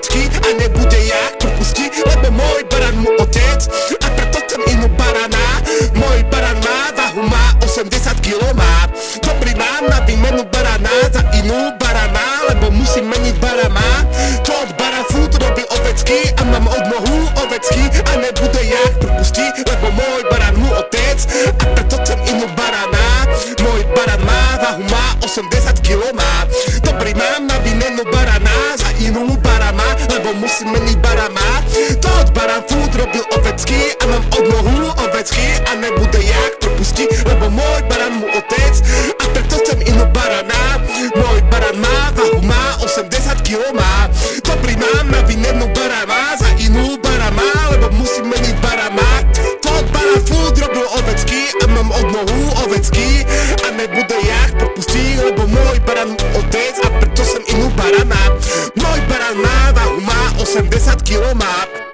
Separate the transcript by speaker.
Speaker 1: ovečky a nebude jak to pustí, lebo môj baran mu otec a preto chcem inú barana. Môj baran má váhu, má 80 kg má. Dobrý mám na výmenu barana za inú barana, lebo musím meniť barana. Čo od baran food robí ovecky a mám od nohu ovecky a nebude jak to pustí, lebo môj baran mu otec a preto chcem inú barana. Môj baran má váhu, má 80 kg má. Dobrý mám na výmenu barana za inú barana, lebo musím meniť barana. To od baran food robil ovecky a mám od nohu ovecky a nebude jak to pustí, lebo môj baran mu otec a preto chcem inú barana. Môj baran má váhu, má 80 kg má. Dobrý mám na výmenu barana za inú barana, lebo musím meniť barana. To od baran food robil ovecky a mám od nohu ovecky a nebude jak to pustí, lebo môj baran mu otec a preto chcem inú barana. Môj baran má váhu, má 80 kg má.